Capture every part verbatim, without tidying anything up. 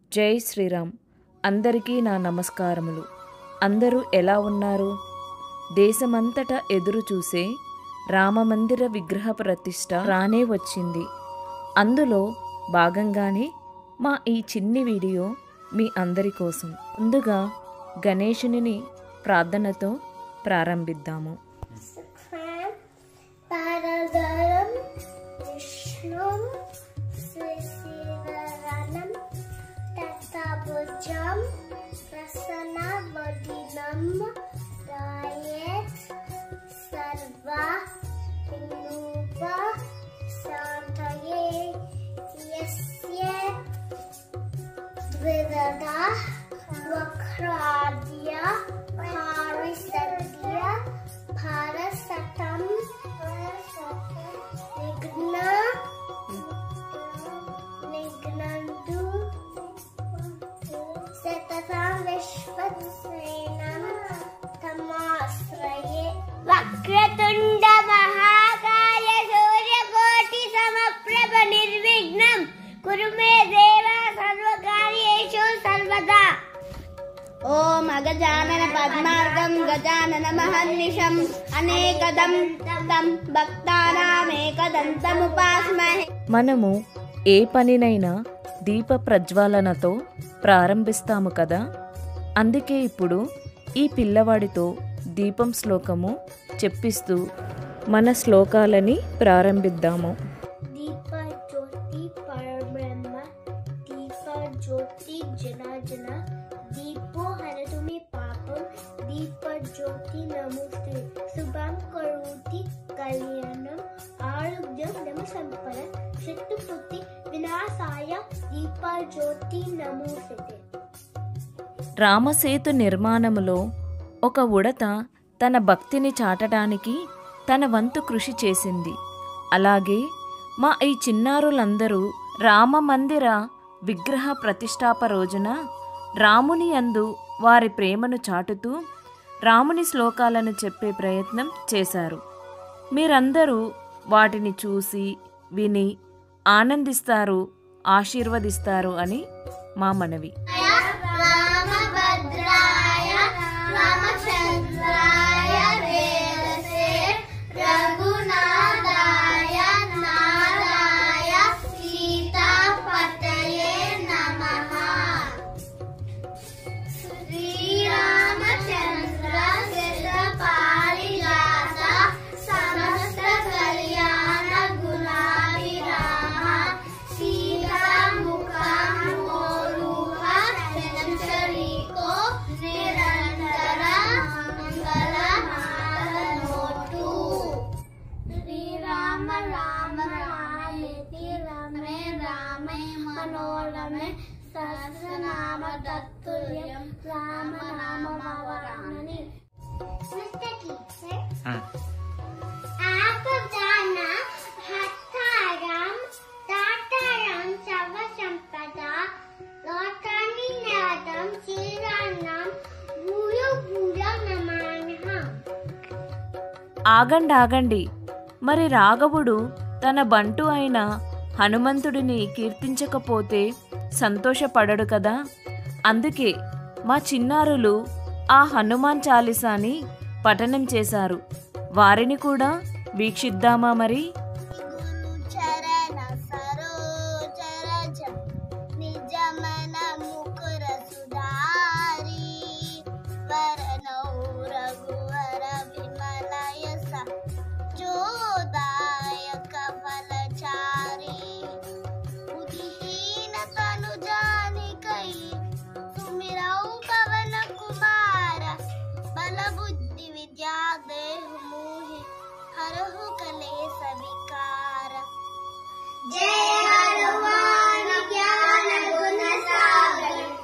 జై శ్రీరామ్. అందరికీ నా నమస్కారములు. అందరూ ఎలా ఉన్నారు? దేశమంతటా ఎదురు చూసే రామమందిర విగ్రహ ప్రతిష్ఠ రానే వచ్చింది. అందులో భాగంగానే మా ఈ చిన్ని వీడియో మీ అందరి కోసం. ముందుగా గణేశుని ప్రార్థనతో ప్రారంభిద్దాము. వక్రతుండ మహాకాయ సూర్యకోటి సమప్రభ నిర్విఘ్నం కురు మే దేవ సర్వకార్యేషు సర్వదా. ఓం అగజానన పద్మార్గం గజానన మహర్నిశం అనేకదం తం భక్తానామేకదంతముపాస్మహే. మనము ఏ పనినైనా దీప ప్రజ్వాలనతో ప్రారంభిస్తాము కదా. అందుకే ఇప్పుడు ఈ పిల్లవాడితో దీపం శ్లోకము చెప్పిస్తూ మన శ్లోకాలని ప్రారంభిద్దాము. దీప జ్యోతి పరబ్రహ్మ దీప జ్యోతి జనార్దన దీపో హరతు మే పాపం దీప జ్యోతి నమోస్తే శుభం కరోతి కళ్యాణం ఆరోగ్యం ధన సంపద శత్రుపూర్తి వినాశాయ దీప జ్యోతి నమోస్తే. రామసేతు నిర్మాణములో ఒక ఉడత తన భక్తిని చాటడానికి తన వంతు కృషి చేసింది. అలాగే మా ఈ చిన్నారులందరూ రామ మందిర విగ్రహ ప్రతిష్టాప రోజున రాముని యందు వారి ప్రేమను చాటుతూ రాముని శ్లోకాలను చెప్పే ప్రయత్నం చేశారు. మీరందరూ వాటిని చూసి విని ఆనందిస్తారు, ఆశీర్వదిస్తారు అని మా మనవి. మనోరమే సహస్రనామ తత్తుల్యం రామ నామ భావరామని. आप जाना हत्तारम तातारम सर्व संपदा लोकानि नादम श्रीराम भूयो भूयो नमानः. ఆగండి ఆగండి మరి రాఘవుడు తన బంటు అయిన హనుమంతుడిని కీర్తించకపోతే సంతోషపడడు కదా. అందుకే మా చిన్నారులు ఆ హనుమాన్ చాలీసాని పఠనం చేశారు. వారిని కూడా వీక్షిద్దామా మరి. जय हनुमान ज्ञान गुण सागर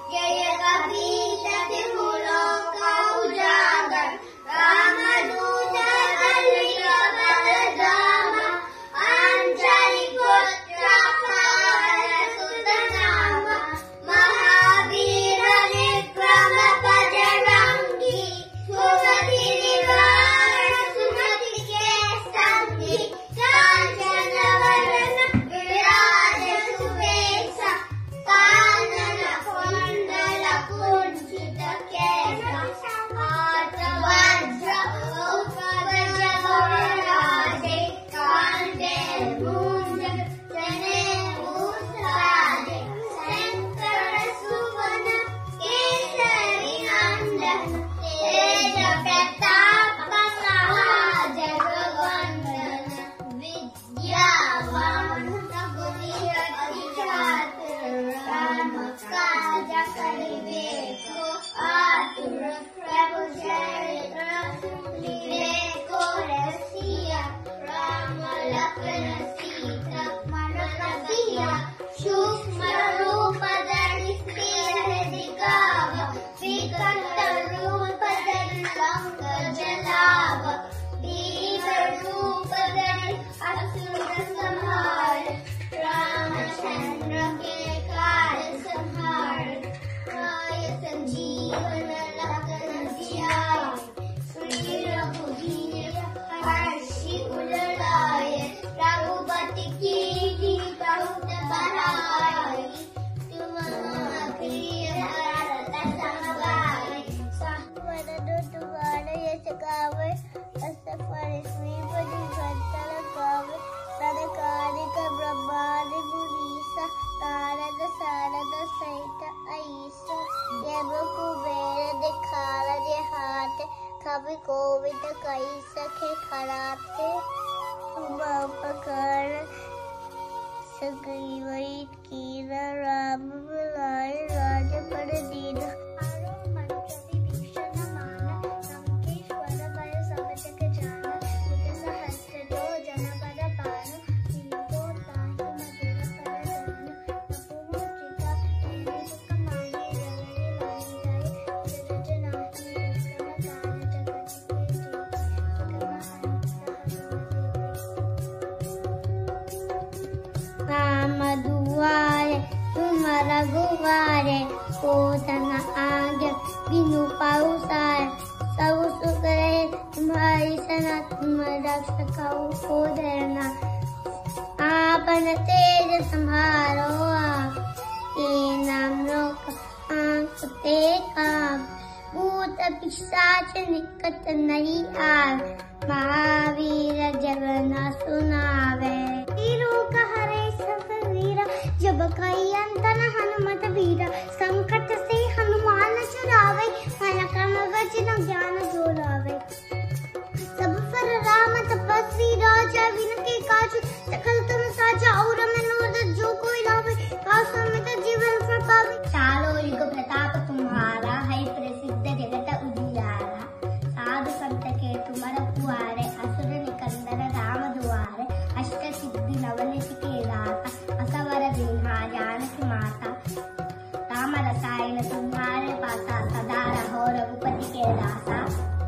कोविड कई सके खराब थे तुम उपकार सगरी कीरा राम बुलाए राज पर दीन आरो मन प्रति भीषण मान संकेश्वर भय समझ के जान मुझे सहस्र दो जन पद पान दीपो ताहि मधुर पर जान नपुमो चिता तेरे सुख माहे रवि माही जाए जज नाही उत्तम काल जगत के जीव राम दुआरे तुम रघुवारे कोधन आज्ञा बिनु पाउसार सब सुख रहे तुम्हारी सना तुम रक्षक को धरना आपन तेज संहारो आप के नाम लोक आंख ते काम भूत पिशाच निकट नहीं आव महावीर जगन सुनावे तीरू कहरे सब वीर जब कई अंतन हनुमत वीर संकट से हनुमान छुड़ावे मन क्रम वचन ज्ञान जोड़ावे सब पर राम तपस्वी राजा विनती काज सकल तुम साजा और मनोरथ जो कोई लावे कासो में तो जीवन फल पावे चारों युग प्रताप तुम्हारा है प्रसिद्ध जगत उजियारा साधु संत के तुमर पुआरे असुर निकंदन राम दुआरे अष्ट सिद्धि नवनिधि के दाता असवर दीन्हा जानकी माता राम रसायन तुम्हारे पासा सदा रहो रघुपति के दासा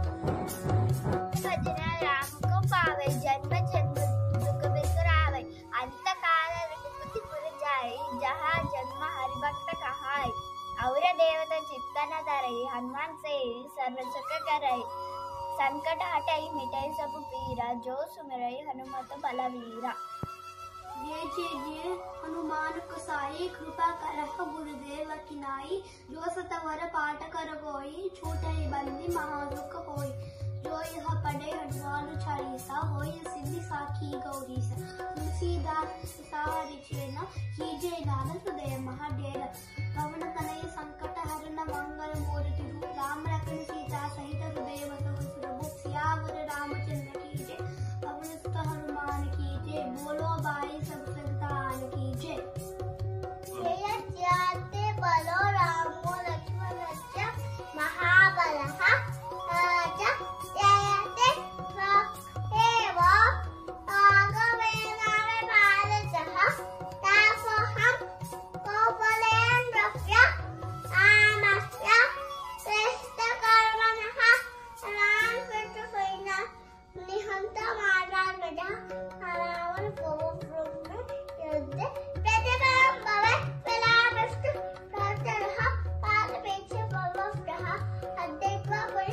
भजना राम को पावे जन्म जन्म दुख बिसरावे अंत काल रघुपति पुर जाए जहाँ जन्म हरि भक्त कहाय और देवता चित्तन धरई हनुमान से सर्व सुख करई संकट हटाई मिटाई सब पीरा जो सुमिरई हनुमत बलवीरा जय जय जय हनुमान कसाई कृपा करह गुरुदेव किनाई जो सतवर पाठ कर गोई छूटई बंदी महादुख होई जो यह पढ़े हनुमान चालीसा होई सिद्धि साखी गौरीसा तुलसीदास सारी चेना कीजे नानक हृदय महाडेर पवन तनय संकट हरण मंगल मूर्ति रूप राम लखन सीता सहित हृदय वसव सुरभु सियावर रामचंद्र की जय पवन सुत हनुमान की जय बोलो भाई सब संतान की जय जय जयते बोलो रामो लक्ष्मण महाबलः राजा जयते एव आगमेनामे भारतः तापहं कौपलेन्द्रस्य आमस्य श्रेष्ठकर्मणः रामकृतसैन्य निहन्तमारागजः रावण पवब्रह्म युद्धे प्रतिबलं भवे विलापस्तु प्रातरः पादपेक्ष पवब्रः अद्वैत्वा पुरी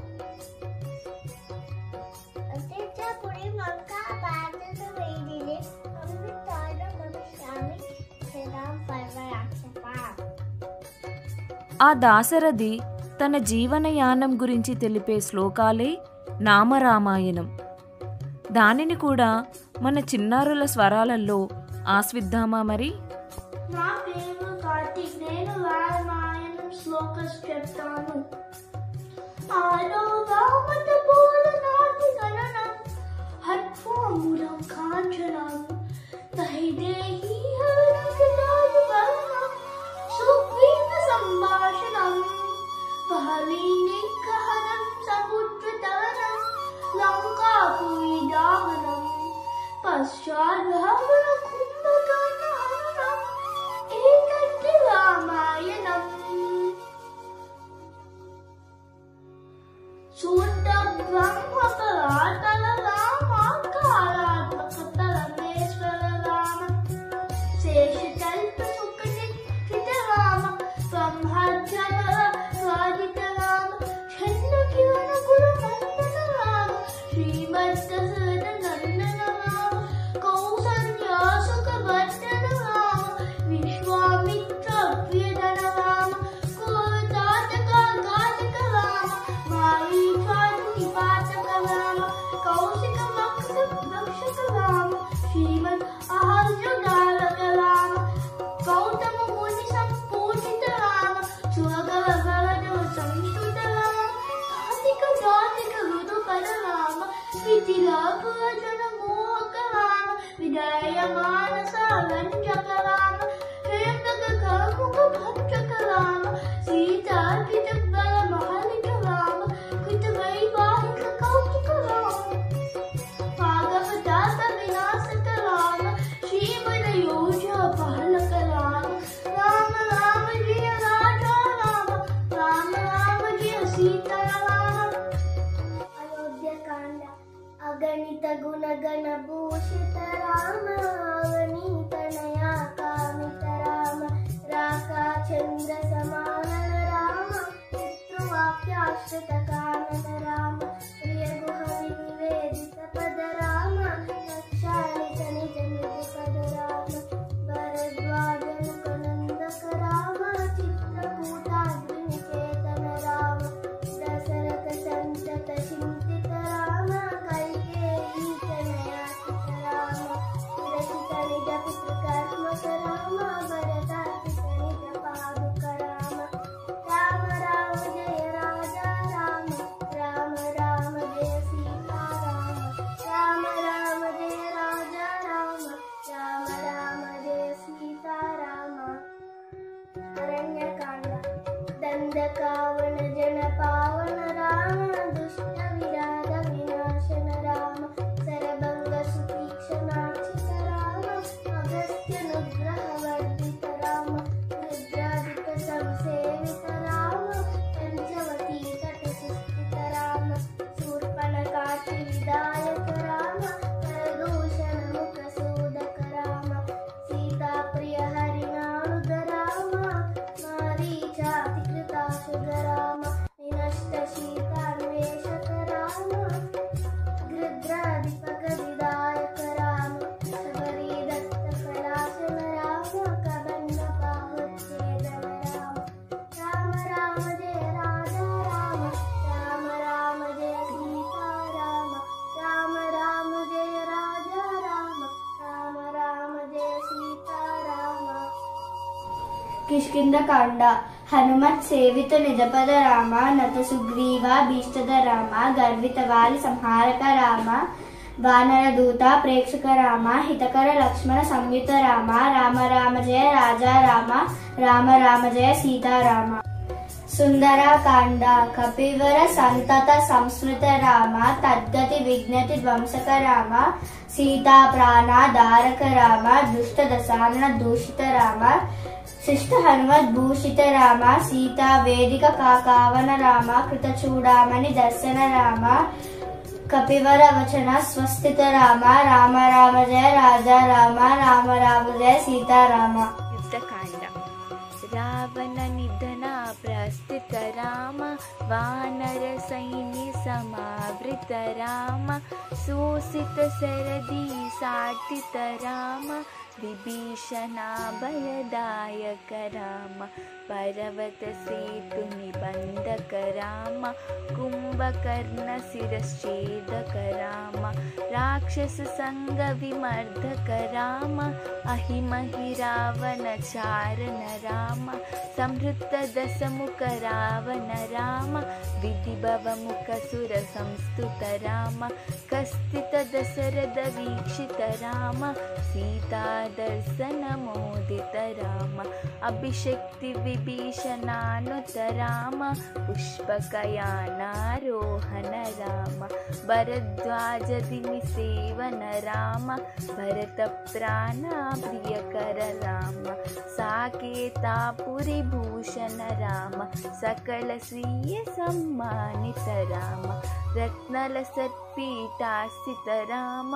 अद्वैत्वा पुरी मंका भारत वेदिने अमृतार भविष्यामि श्रीराम पर्वराक्षपा ఆ దాశరథి తన జీవనయానం గురించి తెలిపే శ్లోకాలే నామరామాయణం. దానిని కూడా మన చిన్నారుల స్వరాలలో ఆస్విద్దామా మరి? నా పేరు కార్తీక్ నేను రామాయణం శ్లోకం చెప్తాను ఆరో రామత బోల నాటి గణనం హత్వమురం కాంచనం తైదేహి హరికదాయ వర్ణం సుగ్రీవ సంభాషణం బహలీనికహనం సముద్రతరణం లంకాపురి దాహనం పశ్చాద్భవన కుంభకర్ణహరణం ఏతద్ధి రామాయణం సూత బ్రహ్మపరాతల రామ కాలాత్మక రమేశ్వర రామ శేషకల్ప సుఖనిష్ఠిత రామ బ్రహ్మజ్ఞర రాజిత రామ చంద్ర కిరణ గురు నందన రామ శ్రీమద్ద నందన రామ కౌసల్యాస अगणित गुणगण भूषित राम अवनीत नया कामित राम राका चंद्र समान राम पितृवाक्याश्रित कानन राम प्रिय गुह निवेदित पद राम रक्षालित निज मृदुपद राम भरद्वाज मुखनंदक राम चित्रकूटाग्निकेतन राम दशरथ संतत चिंतित राम कैकेयी तनयाचित राम विरचित निज पितृकर्मक राम भरतार्पित निज पादुक राम राम राम जय राजा राम राम राम जय सीता राम राम राम जय राजा राम राम राम जय सीता राम अरण्यकांड दंडकावन जन पावन राम दुष्ट विराग विनाशन राम सरभंग सुतीक्षणाक्षित राम अगस्त्य नुग्रह वर्धित राम रुद्राधिक संसेवित राम पंचवटी तट सुस्थित राम शूर्पणखाति विदायक राम करदूषण मुख सूदक राम सीता प्रिय हरिनानुद राम मारीचातिकृताशुग राम विनष्ट शीतान्वेषक राम गृध्राधिपक विदायक राम शबरी दत्त कलाशन राम कबंध पाहुच्छेदन राम राम राम जय राजा राम राम राम जय सीता राम राम राम जय राजा राम राम राम जय सीता राम किष्किंधकांड हनुमत सेवित निजपद राम नत सुग्रीवा भीष्टद राम गर्वित वाली संहारक राम वानर दूत प्रेक्षक राम हितकर लक्ष्मण संयुत राम राम राम जय राजा राम राम राम जय सीता राम सुंदरकांड कपिवर संतत संस्मृत राम तद्गति विघ्नति ध्वंसक राम सीता प्राण धारक राम दुष्ट दशानन दूषित राम शिष्ट हनुमत भूषित राम सीता वेदिक काकावन राम कृत चूड़ामणि दर्शन राम कपिवर वचन स्वस्थित राम राम राम जय राजा राम राम राम जय सीता राम युद्धकांड रावण निधन प्रस्थित राम वानर सैन्य समावृत राम शोषित सरदी साटित राम विभीषणा भयदायक राम पर्वत सेतु निबंधक राम कुंभकर्ण शिरश्छेदक राम राक्षस संग विमर्दक राम अहिमहि रावण चारण राम संहृत दशमुख रावण राम विधिभव मुख सुर संस्तुत राम कस्तित दशरथ वीक्षित राम सीता दर्शन मोदित राम अभिषक्ति विभीषणानुत राम पुष्पकयानारोहण राम भरद्वाज दिनि सेवन राम भरत प्राण प्रियकर राम साकेतापुरी भूषण राम सकल स्वीय सम्मानित राम रत्नल सत्पीठासित राम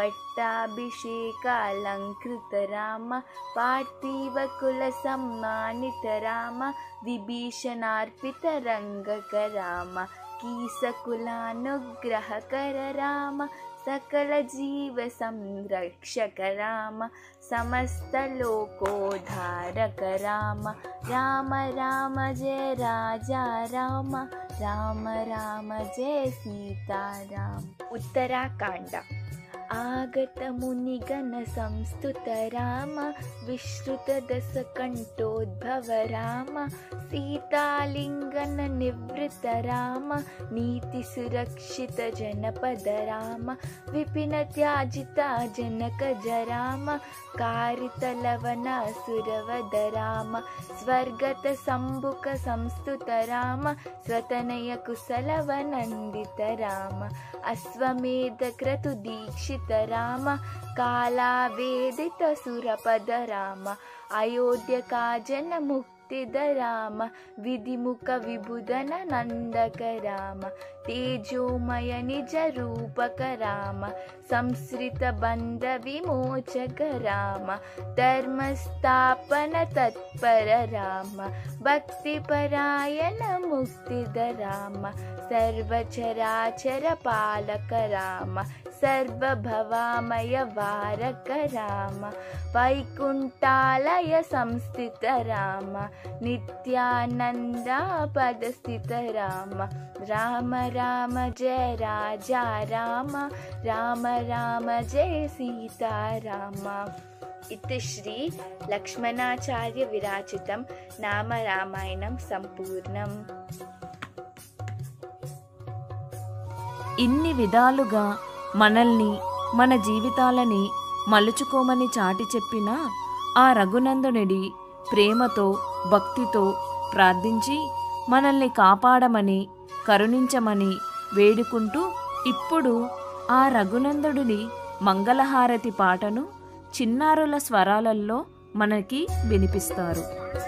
पट्टाभिषेकालंकृत राम पार्थिव कुल सम्मानित राम विभीषणार्पित रंगक राम कीसकुलानुग्रहकर राम सकल जीव संरक्षक राम समस्त लोकोद्धारक राम राम राम जय राजा राम राम राम जय सीता राम उत्तराकांड आगत मुनिगण संस्तुत राम विश्रुत दस कंठोद्भव राम सीतालिंगन निवृत राम नीति सुरक्षित जनपद राम विपिन त्याजिता जनक जराम कारित लवन सुरवद राम स्वर्गत संबुक संस्तुत राम स्वतनय कुशलवनंदित राम अश्वमेध क्रतु दीक्षित राम काला वेदित सुरपद राम अयोध्य का जन मुक्त मुक्तिद राम विधिमुख विबुधन नंदक राम तेजोमय निज रूपक राम संसृत बंध विमोचक राम धर्मस्थापन तत्पर राम भक्तिपरायण मुक्तिद राम सर्वचराचर पालक राम सर्वभवामय वारक राम वैकुंठालय संस्थित राम नित्यानंदा पदस्थित राम राम राम जय राजा राम राम राम जय सीता राम। इति श्री लक्ष्मणाचार्य विराचितं नाम रामायणं संपूर्णम्। ఇన్ని విధాలుగా మనల్ని మన జీవితాలని మలుచుకోమని చాటి చెప్పిన ఆ రఘునందనుడి ప్రేమతో భక్తితో ప్రార్థించి మనల్ని కాపాడమని కరుణించమని వేడుకుంటూ ఇప్పుడు ఆ రఘునందనుడి మంగళహారతి పాటను చిన్నారుల స్వరాలలో మనకి వినిపిస్తారు.